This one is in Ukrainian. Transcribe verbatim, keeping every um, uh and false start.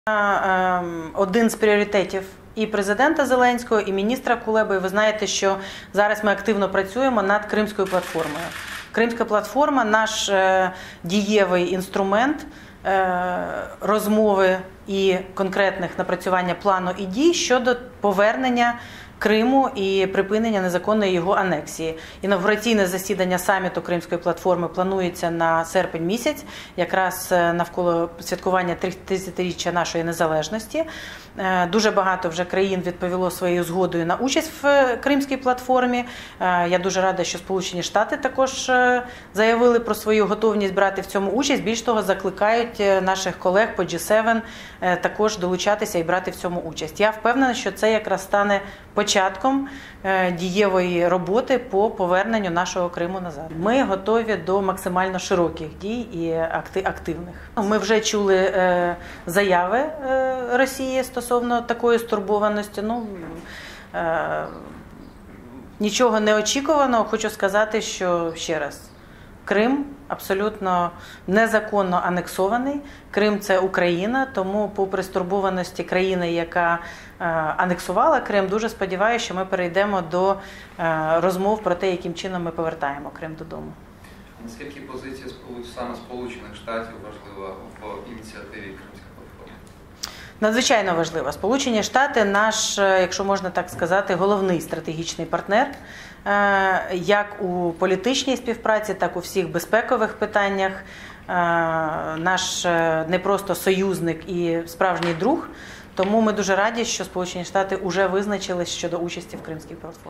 Один з пріоритетів і президента Зеленського, і міністра Кулеби. Ви знаєте, що зараз ми активно працюємо над Кримською платформою. Кримська платформа – наш дієвий інструмент розмови і конкретних напрацювання плану і дій щодо повернення Криму і припинення незаконної його анексії. Інавгураційне засідання саміту Кримської платформи планується на серпень місяць, якраз навколо святкування тридцятиріччя нашої незалежності. Дуже багато вже країн відповіло своєю згодою на участь в Кримській платформі. Я дуже рада, що Сполучені Штати також заявили про свою готовність брати в цьому участь. Більш того, закликають наших колег по джі севен також долучатися і брати в цьому участь. Я впевнена, що це якраз стане початком дієвої роботи по поверненню нашого Криму назад. Ми готові до максимально широких дій і активних. Ми вже чули заяви Росії стосовно такої стурбованості. Ну, нічого неочікуваного. Хочу сказати, що ще раз, Крим абсолютно незаконно анексований. Крим – це Україна, тому попри стурбованості країни, яка анексувала Крим, дуже сподіваюся, що ми перейдемо до розмов про те, яким чином ми повертаємо Крим додому. Наскільки позиція саме Сполучених Штатів важлива в ініціативі Кримська платформа? Надзвичайно важлива. Сполучені Штати – наш, якщо можна так сказати, головний стратегічний партнер, як у політичній співпраці, так у всіх безпекових питаннях. Наш не просто союзник і справжній друг. Тому ми дуже раді, що Сполучені Штати вже визначились щодо участі в Кримській платформі.